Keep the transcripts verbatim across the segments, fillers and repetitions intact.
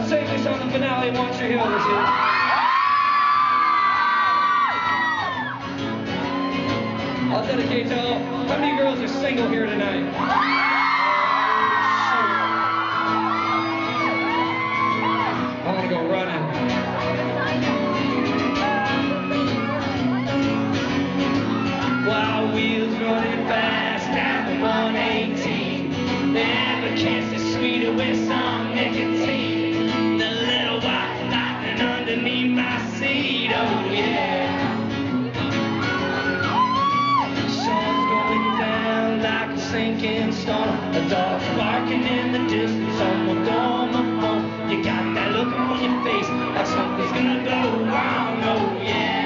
sing this on the finale once you're here this year. I'll dedicate to all. How many girls are single here tonight? I want to go running. Wild wheels running fast down the one eighteen. Never kiss is sweeter with some nicotine. The little white lightning underneath my seat, oh yeah. Sun's going down like a sinking storm. A dog's barking in the distance, someone on the phone. You got that look on your face like something's gonna go wrong, oh yeah.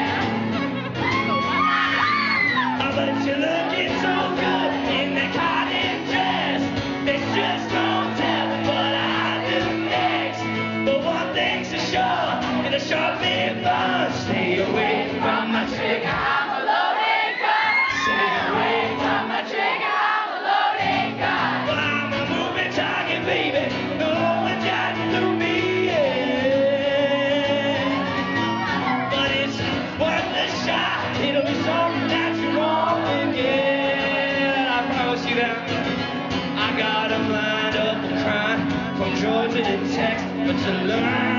But you're looking so good in that cotton dress. It's just don't tell what I do next. But one thing's for sure, in a short-lived fun, stay away from my trigger, I'm a loaded gun. Stay away from my trigger, I'm a loaded gun. Well, I'm a moving target, baby. No one got through me, yeah. But it's worth a shot. It'll be something that you want. I got 'em lined up and crying from Georgia to Texas, but to learn